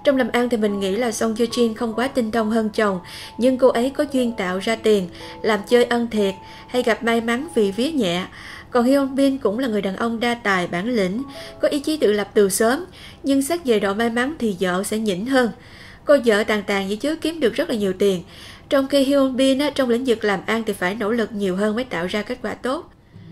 Trong làm ăn thì mình nghĩ là Song Ye Jin không quá tinh thông hơn chồng, nhưng cô ấy có duyên tạo ra tiền, làm chơi ân thiệt, hay gặp may mắn vì vía nhẹ. Còn Hyun Bin cũng là người đàn ông đa tài, bản lĩnh, có ý chí tự lập từ sớm, nhưng xét về độ may mắn thì vợ sẽ nhỉnh hơn. Cô vợ tàn tàn vậy chứ kiếm được rất là nhiều tiền. Trong khi Hyun Bin trong lĩnh vực làm ăn thì phải nỗ lực nhiều hơn mới tạo ra kết quả tốt.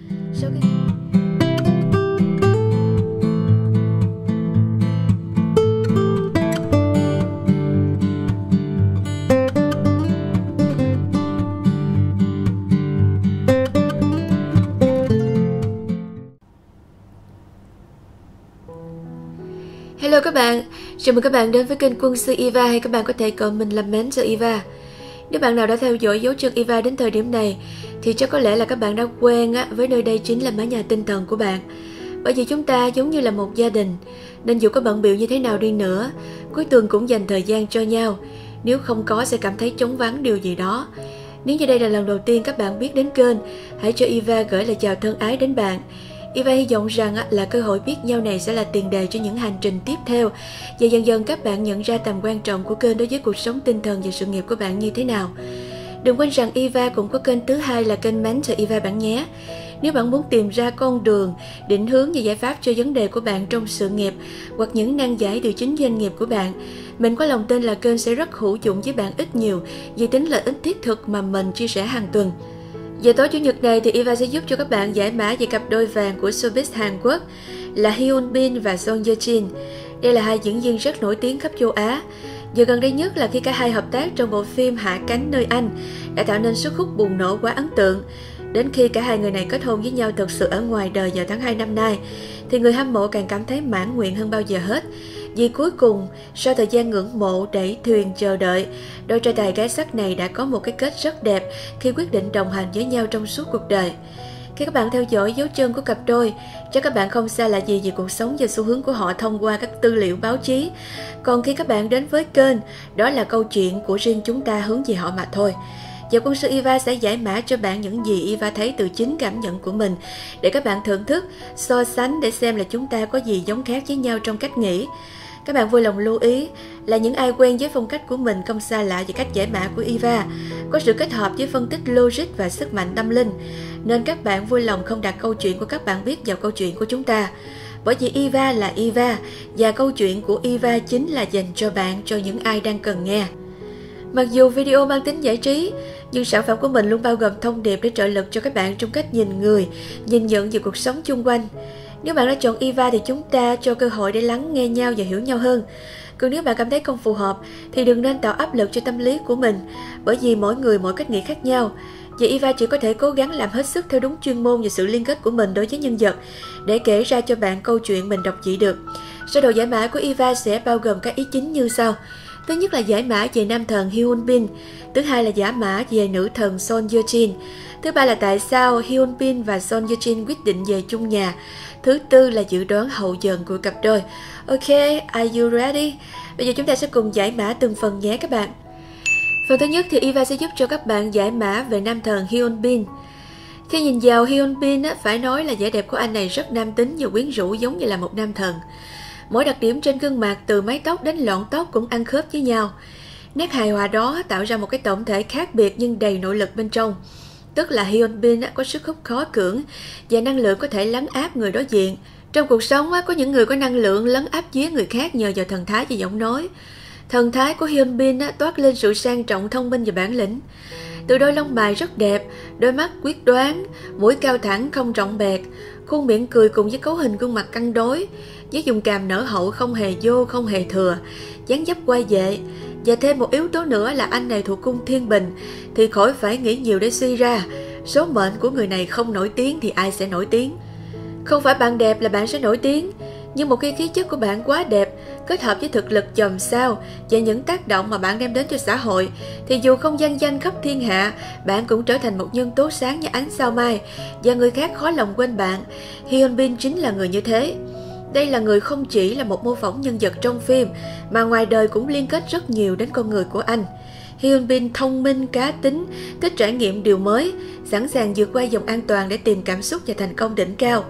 Hello các bạn, chào mừng các bạn đến với kênh Quân sư Eva, hay các bạn có thể gọi mình là Mến cho Eva. Nếu bạn nào đã theo dõi dấu chân Eva đến thời điểm này thì chắc có lẽ là các bạn đã quen với nơi đây chính là mái nhà tinh thần của bạn. Bởi vì chúng ta giống như là một gia đình, nên dù có bận bịu như thế nào đi nữa, cuối tuần cũng dành thời gian cho nhau. Nếu không có sẽ cảm thấy trống vắng điều gì đó. Nếu như đây là lần đầu tiên các bạn biết đến kênh, hãy cho Eva gửi lời chào thân ái đến bạn. Eva hy vọng rằng là cơ hội biết nhau này sẽ là tiền đề cho những hành trình tiếp theo, và dần dần các bạn nhận ra tầm quan trọng của kênh đối với cuộc sống tinh thần và sự nghiệp của bạn như thế nào. Đừng quên rằng Eva cũng có kênh thứ hai là kênh Mentor Eva bạn nhé. Nếu bạn muốn tìm ra con đường, định hướng và giải pháp cho vấn đề của bạn trong sự nghiệp hoặc những nan giải từ chính doanh nghiệp của bạn, mình có lòng tin là kênh sẽ rất hữu dụng với bạn ít nhiều vì tính lợi ích thiết thực mà mình chia sẻ hàng tuần. Và tối Chủ nhật này thì Eva sẽ giúp cho các bạn giải mã về cặp đôi vàng của showbiz Hàn Quốc là Hyun Bin và Song Ye Jin. Đây là hai diễn viên rất nổi tiếng khắp châu Á. Và gần đây nhất là khi cả hai hợp tác trong bộ phim Hạ cánh nơi Anh đã tạo nên sức hút bùng nổ quá ấn tượng. Đến khi cả hai người này kết hôn với nhau thực sự ở ngoài đời vào tháng 2 năm nay, thì người hâm mộ càng cảm thấy mãn nguyện hơn bao giờ hết. Vì cuối cùng, sau thời gian ngưỡng mộ, đẩy thuyền chờ đợi, đôi trai tài gái sắc này đã có một cái kết rất đẹp khi quyết định đồng hành với nhau trong suốt cuộc đời. Khi các bạn theo dõi dấu chân của cặp đôi, chắc các bạn không xa lạ gì về cuộc sống và xu hướng của họ thông qua các tư liệu báo chí. Còn khi các bạn đến với kênh, đó là câu chuyện của riêng chúng ta hướng về họ mà thôi. Và Quân sư Eva sẽ giải mã cho bạn những gì Eva thấy từ chính cảm nhận của mình, để các bạn thưởng thức, so sánh để xem là chúng ta có gì giống khác với nhau trong cách nghĩ. Các bạn vui lòng lưu ý là những ai quen với phong cách của mình không xa lạ về cách giải mã của Eva, có sự kết hợp với phân tích logic và sức mạnh tâm linh, nên các bạn vui lòng không đặt câu chuyện của các bạn biết vào câu chuyện của chúng ta. Bởi vì Eva là Eva, và câu chuyện của Eva chính là dành cho bạn, cho những ai đang cần nghe. Mặc dù video mang tính giải trí, nhưng sản phẩm của mình luôn bao gồm thông điệp để trợ lực cho các bạn trong cách nhìn người, nhìn nhận về cuộc sống chung quanh. Nếu bạn đã chọn Eva thì chúng ta cho cơ hội để lắng nghe nhau và hiểu nhau hơn. Còn nếu bạn cảm thấy không phù hợp thì đừng nên tạo áp lực cho tâm lý của mình, bởi vì mỗi người mỗi cách nghĩ khác nhau. Và Eva chỉ có thể cố gắng làm hết sức theo đúng chuyên môn và sự liên kết của mình đối với nhân vật để kể ra cho bạn câu chuyện mình đọc chỉ được. Sơ đồ giải mã của Eva sẽ bao gồm các ý chính như sau. Thứ nhất là giải mã về nam thần Hyun Bin. Thứ hai là giải mã về nữ thần Song Ye Jin. Thứ ba là tại sao Hyun Bin và Song Ye Jin quyết định về chung nhà. Thứ tư là dự đoán hậu dần của cặp đôi. Ok, are you ready? Bây giờ chúng ta sẽ cùng giải mã từng phần nhé các bạn. Phần thứ nhất thì Eva sẽ giúp cho các bạn giải mã về nam thần Hyun Bin. Khi nhìn vào Hyun Bin, phải nói là vẻ đẹp của anh này rất nam tính và quyến rũ, giống như là một nam thần. Mỗi đặc điểm trên gương mặt từ mái tóc đến lọn tóc cũng ăn khớp với nhau. Nét hài hòa đó tạo ra một cái tổng thể khác biệt nhưng đầy nội lực bên trong. Tức là Hyun Bin có sức hút khó cưỡng và năng lượng có thể lấn áp người đối diện. Trong cuộc sống có những người có năng lượng lấn áp vía người khác nhờ vào thần thái và giọng nói. Thần thái của Hyun Bin toát lên sự sang trọng, thông minh và bản lĩnh. Từ đôi lông mày rất đẹp, đôi mắt quyết đoán, mũi cao thẳng không rộng bẹt, khuôn miệng cười cùng với cấu hình gương mặt cân đối, với vùng cằm nở hậu không hề vô không hề thừa, dáng dấp quay vệ. Và thêm một yếu tố nữa là anh này thuộc cung Thiên Bình, thì khỏi phải nghĩ nhiều để suy ra. Số mệnh của người này không nổi tiếng thì ai sẽ nổi tiếng? Không phải bạn đẹp là bạn sẽ nổi tiếng, nhưng một khi khí chất của bạn quá đẹp, kết hợp với thực lực chòm sao và những tác động mà bạn đem đến cho xã hội, thì dù không vang danh khắp thiên hạ, bạn cũng trở thành một nhân tố sáng như ánh sao mai, và người khác khó lòng quên bạn. Hyun Bin chính là người như thế. Đây là người không chỉ là một mô phỏng nhân vật trong phim, mà ngoài đời cũng liên kết rất nhiều đến con người của anh. Hyun Bin thông minh, cá tính, thích trải nghiệm điều mới, sẵn sàng vượt qua vòng an toàn để tìm cảm xúc và thành công đỉnh cao.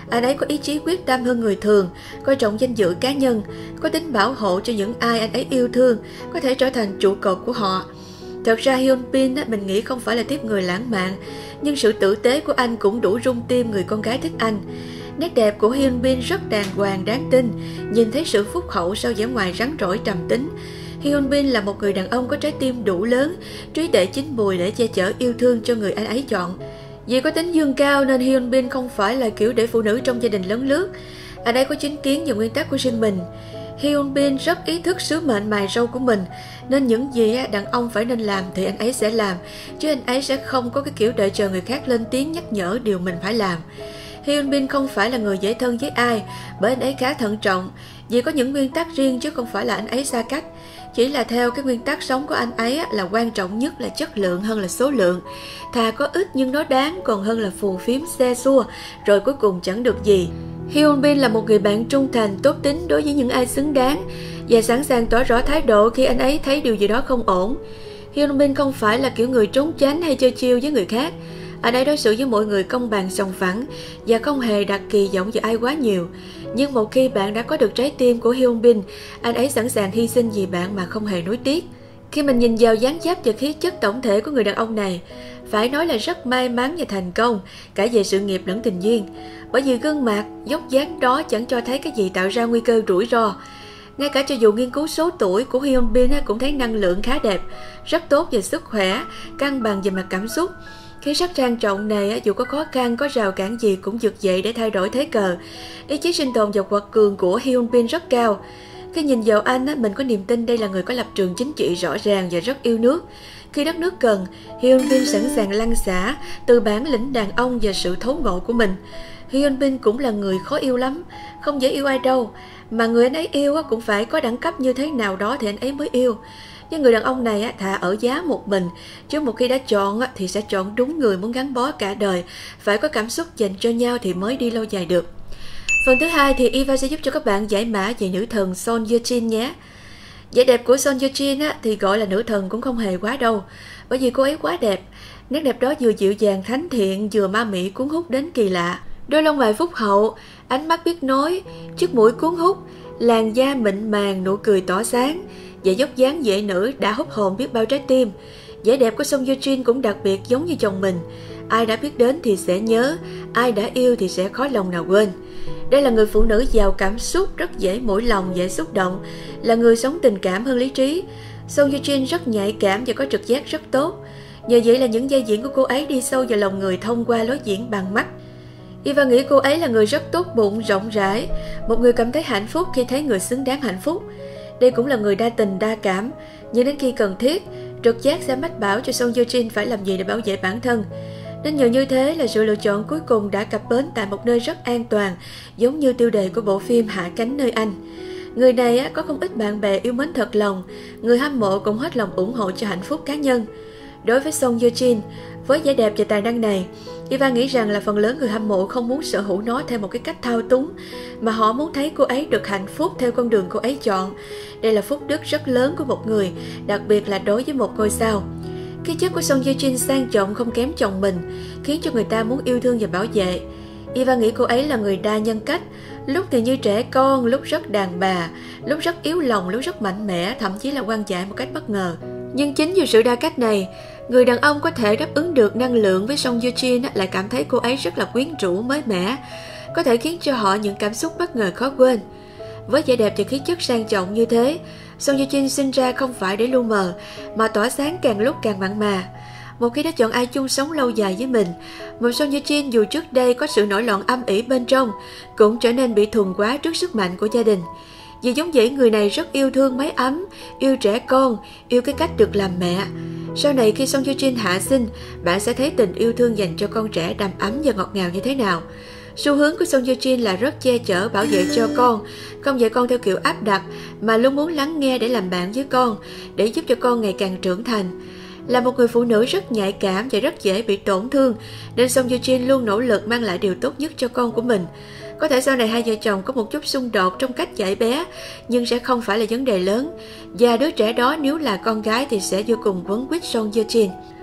Anh ấy có ý chí quyết tâm hơn người thường, coi trọng danh dự cá nhân, có tính bảo hộ cho những ai anh ấy yêu thương, có thể trở thành trụ cột của họ. Thật ra Hyun Bin mình nghĩ không phải là tiếp người lãng mạn, nhưng sự tử tế của anh cũng đủ rung tim người con gái thích anh. Nét đẹp của Hyun Bin rất đàng hoàng đáng tin, nhìn thấy sự phúc hậu sau vẻ ngoài rắn rỏi trầm tính. Hyun Bin là một người đàn ông có trái tim đủ lớn, trí tuệ chín mùi để che chở yêu thương cho người anh ấy chọn. Vì có tính dương cao nên Hyun Bin không phải là kiểu để phụ nữ trong gia đình lấn lướt. Anh ấy có chính kiến và nguyên tắc của riêng mình. Hyun Bin rất ý thức sứ mệnh mài râu của mình, nên những gì đàn ông phải nên làm thì anh ấy sẽ làm, chứ anh ấy sẽ không có cái kiểu đợi chờ người khác lên tiếng nhắc nhở điều mình phải làm. Hyun Bin không phải là người dễ thân với ai, bởi anh ấy khá thận trọng, vì có những nguyên tắc riêng chứ không phải là anh ấy xa cách. Chỉ là theo cái nguyên tắc sống của anh ấy là quan trọng nhất là chất lượng hơn là số lượng. Thà có ít nhưng nó đáng còn hơn là phù phiếm xe xua rồi cuối cùng chẳng được gì. Hyun Bin là một người bạn trung thành, tốt tính đối với những ai xứng đáng và sẵn sàng tỏ rõ thái độ khi anh ấy thấy điều gì đó không ổn. Hyun Bin không phải là kiểu người trốn tránh hay chơi chiêu với người khác. Anh ấy đối xử với mọi người công bằng sòng phẳng và không hề đặt kỳ vọng vào ai quá nhiều. Nhưng một khi bạn đã có được trái tim của Hyun Bin, anh ấy sẵn sàng hy sinh vì bạn mà không hề nuối tiếc. Khi mình nhìn vào dáng dấp và khí chất tổng thể của người đàn ông này, phải nói là rất may mắn và thành công, cả về sự nghiệp lẫn tình duyên. Bởi vì gương mặt, dốc dáng đó chẳng cho thấy cái gì tạo ra nguy cơ rủi ro. Ngay cả cho dù nghiên cứu số tuổi của Hyun Bin cũng thấy năng lượng khá đẹp, rất tốt về sức khỏe, cân bằng về mặt cảm xúc. Khí sắc trang trọng này dù có khó khăn, có rào cản gì cũng vực dậy để thay đổi thế cờ. Ý chí sinh tồn và quật cường của Hyun Bin rất cao. Khi nhìn vào anh, mình có niềm tin đây là người có lập trường chính trị rõ ràng và rất yêu nước. Khi đất nước cần, Hyun Bin sẵn sàng lăn xả từ bản lĩnh đàn ông và sự thấu ngộ của mình. Hyun Bin cũng là người khó yêu lắm, không dễ yêu ai đâu. Mà người anh ấy yêu cũng phải có đẳng cấp như thế nào đó thì anh ấy mới yêu. Nhưng người đàn ông này thà ở giá một mình, chứ một khi đã chọn thì sẽ chọn đúng người muốn gắn bó cả đời. Phải có cảm xúc dành cho nhau thì mới đi lâu dài được. Phần thứ hai thì Eva sẽ giúp cho các bạn giải mã về nữ thần Son Ye Jin nhé. Vẻ đẹp của Son Ye Jin thì gọi là nữ thần cũng không hề quá đâu, bởi vì cô ấy quá đẹp. Nét đẹp đó vừa dịu dàng thánh thiện, vừa ma mị cuốn hút đến kỳ lạ. Đôi lông mày phúc hậu, ánh mắt biết nói, chiếc mũi cuốn hút, làn da mịn màng, nụ cười tỏa sáng và dốc dáng dễ nữ đã hút hồn biết bao trái tim. Vẻ đẹp của Son Ye Jin cũng đặc biệt giống như chồng mình. Ai đã biết đến thì sẽ nhớ, ai đã yêu thì sẽ khó lòng nào quên. Đây là người phụ nữ giàu cảm xúc, rất dễ mỗi lòng, dễ xúc động, là người sống tình cảm hơn lý trí. Son Ye Jin rất nhạy cảm và có trực giác rất tốt. Nhờ vậy là những vai diễn của cô ấy đi sâu vào lòng người thông qua lối diễn bằng mắt. Eva nghĩ cô ấy là người rất tốt bụng, rộng rãi, một người cảm thấy hạnh phúc khi thấy người xứng đáng hạnh phúc. Đây cũng là người đa tình, đa cảm, nhưng đến khi cần thiết, trực giác sẽ mách bảo cho Son Ye Jin phải làm gì để bảo vệ bản thân. Nên nhờ như thế là sự lựa chọn cuối cùng đã cập bến tại một nơi rất an toàn, giống như tiêu đề của bộ phim Hạ cánh nơi Anh. Người này có không ít bạn bè yêu mến thật lòng, người hâm mộ cũng hết lòng ủng hộ cho hạnh phúc cá nhân. Đối với Son Ye Jin, với vẻ đẹp và tài năng này, Eva nghĩ rằng là phần lớn người hâm mộ không muốn sở hữu nó theo một cái cách thao túng, mà họ muốn thấy cô ấy được hạnh phúc theo con đường cô ấy chọn. Đây là phúc đức rất lớn của một người, đặc biệt là đối với một ngôi sao. Khí chất của Son Ye Jin sang trọng không kém chồng mình, khiến cho người ta muốn yêu thương và bảo vệ. Eva nghĩ cô ấy là người đa nhân cách, lúc thì như trẻ con, lúc rất đàn bà, lúc rất yếu lòng, lúc rất mạnh mẽ, thậm chí là quan dại một cách bất ngờ. Nhưng chính vì sự đa cách này, người đàn ông có thể đáp ứng được năng lượng với Son Ye Jin lại cảm thấy cô ấy rất là quyến rũ, mới mẻ, có thể khiến cho họ những cảm xúc bất ngờ khó quên. Với vẻ đẹp và khí chất sang trọng như thế, Son Ye Jin sinh ra không phải để lu mờ, mà tỏa sáng càng lúc càng mặn mà. Một khi đã chọn ai chung sống lâu dài với mình, một Son Ye Jin dù trước đây có sự nổi loạn âm ỉ bên trong, cũng trở nên bị thuần quá trước sức mạnh của gia đình. Vì giống vậy, người này rất yêu thương mái ấm, yêu trẻ con, yêu cái cách được làm mẹ. Sau này khi Son Ye Jin hạ sinh, bạn sẽ thấy tình yêu thương dành cho con trẻ đầm ấm và ngọt ngào như thế nào. Xu hướng của Son Ye Jin là rất che chở, bảo vệ cho con, không dạy con theo kiểu áp đặt, mà luôn muốn lắng nghe để làm bạn với con, để giúp cho con ngày càng trưởng thành. Là một người phụ nữ rất nhạy cảm và rất dễ bị tổn thương, nên Son Ye Jin luôn nỗ lực mang lại điều tốt nhất cho con của mình. Có thể sau này hai vợ chồng có một chút xung đột trong cách dạy bé, nhưng sẽ không phải là vấn đề lớn. Và đứa trẻ đó nếu là con gái thì sẽ vô cùng quấn quýt Son Ye Jin.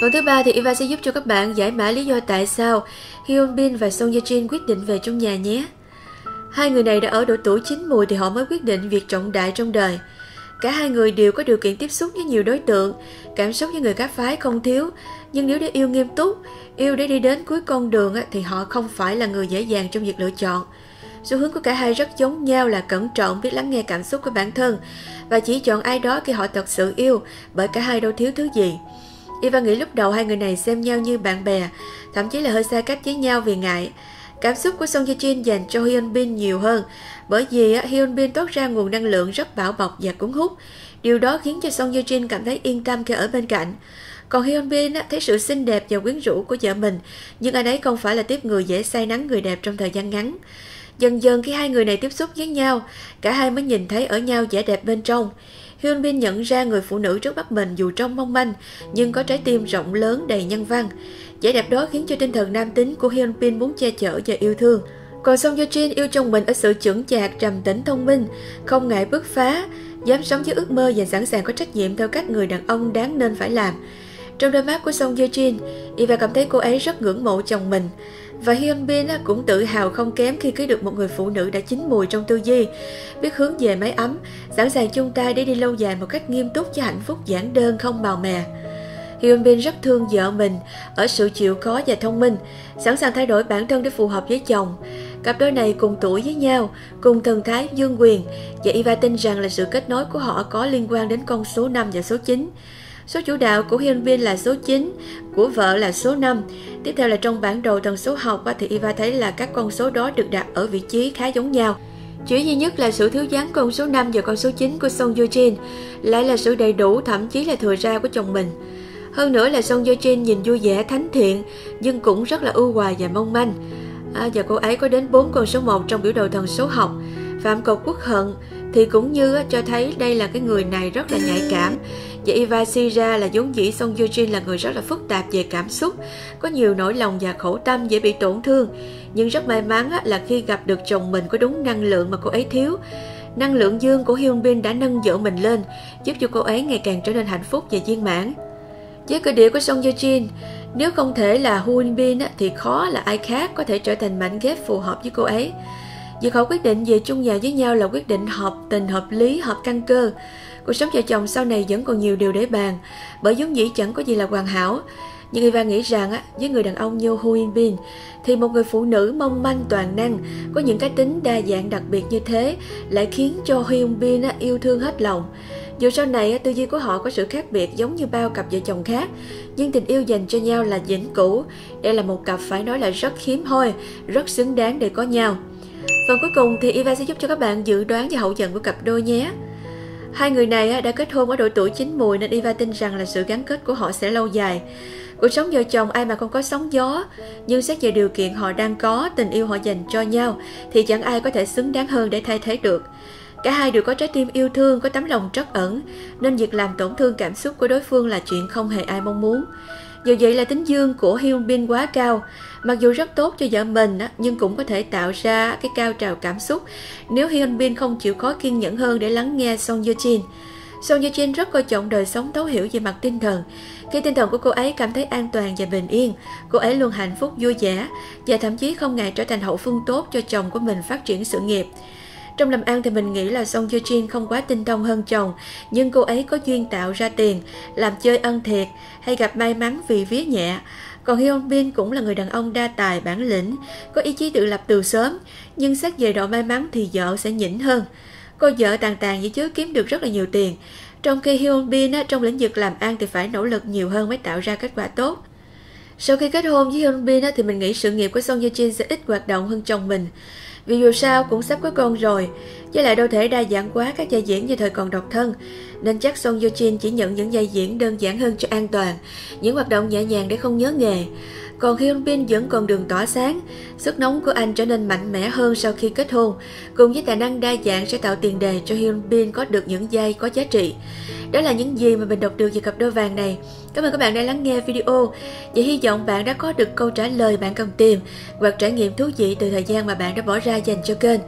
Phần thứ ba thì Eva sẽ giúp cho các bạn giải mã lý do tại sao Hyun Bin và Song Ye Jin quyết định về chung nhà nhé. Hai người này đã ở độ tuổi chín mùi thì họ mới quyết định việc trọng đại trong đời. Cả hai người đều có điều kiện tiếp xúc với nhiều đối tượng, cảm xúc với người khác phái không thiếu. Nhưng nếu để yêu nghiêm túc, yêu để đi đến cuối con đường thì họ không phải là người dễ dàng trong việc lựa chọn. Xu hướng của cả hai rất giống nhau là cẩn trọng, biết lắng nghe cảm xúc của bản thân và chỉ chọn ai đó khi họ thật sự yêu, bởi cả hai đâu thiếu thứ gì. Eva nghĩ lúc đầu hai người này xem nhau như bạn bè, thậm chí là hơi xa cách với nhau vì ngại. Cảm xúc của Song Ye Jin dành cho Hyun Bin nhiều hơn, bởi vì Hyun Bin toát ra nguồn năng lượng rất bảo bọc và cuốn hút. Điều đó khiến cho Song Ye Jin cảm thấy yên tâm khi ở bên cạnh. Còn Hyun Bin thấy sự xinh đẹp và quyến rũ của vợ mình, nhưng anh ấy không phải là tiếp người dễ say nắng người đẹp trong thời gian ngắn. Dần dần khi hai người này tiếp xúc với nhau, cả hai mới nhìn thấy ở nhau vẻ đẹp bên trong. Hyun Bin nhận ra người phụ nữ trước mắt mình dù trông mong manh, nhưng có trái tim rộng lớn đầy nhân văn. Vẻ đẹp đó khiến cho tinh thần nam tính của Hyun Bin muốn che chở và yêu thương. Còn Song Ye Jin yêu chồng mình ở sự chững chạc, trầm tĩnh, thông minh, không ngại bứt phá, dám sống với ước mơ và sẵn sàng có trách nhiệm theo cách người đàn ông đáng nên phải làm. Trong đôi mắt của Song Ye Jin, Eva cảm thấy cô ấy rất ngưỡng mộ chồng mình. Và Hyun Bin cũng tự hào không kém khi cưới được một người phụ nữ đã chín mùi trong tư duy, biết hướng về mái ấm, sẵn sàng chung tay để đi lâu dài một cách nghiêm túc cho hạnh phúc giản đơn không màu mè. Hyun Bin rất thương vợ mình ở sự chịu khó và thông minh, sẵn sàng thay đổi bản thân để phù hợp với chồng. Cặp đôi này cùng tuổi với nhau, cùng thần thái dương quyền, và Eva tin rằng là sự kết nối của họ có liên quan đến con số 5 và số 9. Số chủ đạo của Hyun Bin là số 9, của vợ là số 5. Tiếp theo là trong bản đồ tần số học thì Eva thấy là các con số đó được đặt ở vị trí khá giống nhau. Chỉ duy nhất là sự thiếu vắng con số 5 và con số 9 của Song Ye Jin lại là sự đầy đủ, thậm chí là thừa ra của chồng mình. Hơn nữa là Song Ye Jin nhìn vui vẻ, thánh thiện, nhưng cũng rất là ưu hoài và mong manh. Và cô ấy có đến 4 con số 1 trong biểu đồ thần số học. Phạm Cầu Quốc Hận thì cũng như cho thấy đây là cái người này rất là nhạy cảm. Và Eva suy ra là vốn dĩ Song Ye Jin là người rất là phức tạp về cảm xúc, có nhiều nỗi lòng và khổ tâm, dễ bị tổn thương. Nhưng rất may mắn là khi gặp được chồng mình có đúng năng lượng mà cô ấy thiếu. Năng lượng dương của Hyun Bin đã nâng vợ mình lên, giúp cho cô ấy ngày càng trở nên hạnh phúc và viên mãn. Với cơ địa của Song Ye Jin, nếu không thể là Hyun Bin thì khó là ai khác có thể trở thành mảnh ghép phù hợp với cô ấy. Việc họ quyết định về chung nhà với nhau là quyết định hợp tình, hợp lý, hợp căn cơ. Cuộc sống vợ chồng sau này vẫn còn nhiều điều để bàn, bởi vốn dĩ chẳng có gì là hoàn hảo. Nhưng Eva nghĩ rằng với người đàn ông như Hyun Bin thì một người phụ nữ mong manh toàn năng, có những cái tính đa dạng đặc biệt như thế lại khiến cho Hyun Bin yêu thương hết lòng. Dù sau này tư duy của họ có sự khác biệt giống như bao cặp vợ chồng khác, nhưng tình yêu dành cho nhau là vĩnh cửu. Đây là một cặp phải nói là rất hiếm hoi, rất xứng đáng để có nhau. Phần cuối cùng thì Eva sẽ giúp cho các bạn dự đoán về hậu vận của cặp đôi nhé. Hai người này đã kết hôn ở độ tuổi chín mùi nên Eva tin rằng là sự gắn kết của họ sẽ lâu dài. Cuộc sống vợ chồng ai mà không có sóng gió, nhưng xét về điều kiện họ đang có, tình yêu họ dành cho nhau thì chẳng ai có thể xứng đáng hơn để thay thế được. Cả hai đều có trái tim yêu thương, có tấm lòng trắc ẩn, nên việc làm tổn thương cảm xúc của đối phương là chuyện không hề ai mong muốn. Dù vậy là tính dương của Hyun Bin quá cao, mặc dù rất tốt cho vợ mình nhưng cũng có thể tạo ra cái cao trào cảm xúc nếu Hyun Bin không chịu khó kiên nhẫn hơn để lắng nghe Song Ye Jin. Song Ye Jin rất coi trọng đời sống thấu hiểu về mặt tinh thần. Khi tinh thần của cô ấy cảm thấy an toàn và bình yên, cô ấy luôn hạnh phúc vui vẻ và thậm chí không ngại trở thành hậu phương tốt cho chồng của mình phát triển sự nghiệp. Trong làm ăn thì mình nghĩ là Song Ye Jin không quá tinh thông hơn chồng, nhưng cô ấy có duyên tạo ra tiền, làm chơi ân thiệt hay gặp may mắn vì vía nhẹ. Còn Hyun Bin cũng là người đàn ông đa tài bản lĩnh, có ý chí tự lập từ sớm, nhưng xét về độ may mắn thì vợ sẽ nhỉnh hơn. Cô vợ tàn tàn vậy chứ kiếm được rất là nhiều tiền, trong khi Hyun Bin trong lĩnh vực làm ăn thì phải nỗ lực nhiều hơn mới tạo ra kết quả tốt. Sau khi kết hôn với Hyun Bin thì mình nghĩ sự nghiệp của Song Ye Jin sẽ ít hoạt động hơn chồng mình. Vì dù sao cũng sắp có con rồi, với lại đâu thể đa dạng quá các vai diễn như thời còn độc thân, nên chắc Song Ye Jin chỉ nhận những vai diễn đơn giản hơn cho an toàn, những hoạt động nhẹ nhàng để không nhớ nghề. Còn Hyun Bin vẫn còn đường tỏa sáng, sức nóng của anh trở nên mạnh mẽ hơn sau khi kết hôn, cùng với tài năng đa dạng sẽ tạo tiền đề cho Hyun Bin có được những vai có giá trị. Đó là những gì mà mình đọc được về cặp đôi vàng này. Cảm ơn các bạn đã lắng nghe video và hy vọng bạn đã có được câu trả lời bạn cần tìm hoặc trải nghiệm thú vị từ thời gian mà bạn đã bỏ ra dành cho kênh.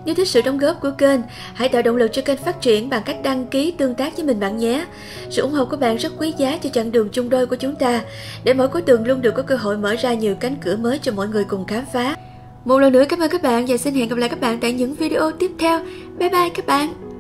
Nếu thích sự đóng góp của kênh, hãy tạo động lực cho kênh phát triển bằng cách đăng ký tương tác với mình bạn nhé. Sự ủng hộ của bạn rất quý giá cho chặng đường chung đôi của chúng ta, để mỗi cuối tuần luôn được có cơ hội mở ra nhiều cánh cửa mới cho mọi người cùng khám phá. Một lần nữa cảm ơn các bạn và xin hẹn gặp lại các bạn tại những video tiếp theo. Bye bye các bạn!